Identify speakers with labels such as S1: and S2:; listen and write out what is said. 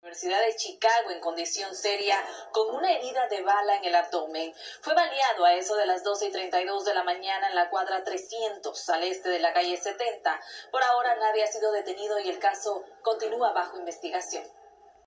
S1: Universidad de Chicago en condición seria con una herida de bala en el abdomen. Fue baleado a eso de las 12:32 de la mañana en la cuadra 300 al este de la calle 70. Por ahora nadie ha sido detenido y el caso continúa bajo investigación.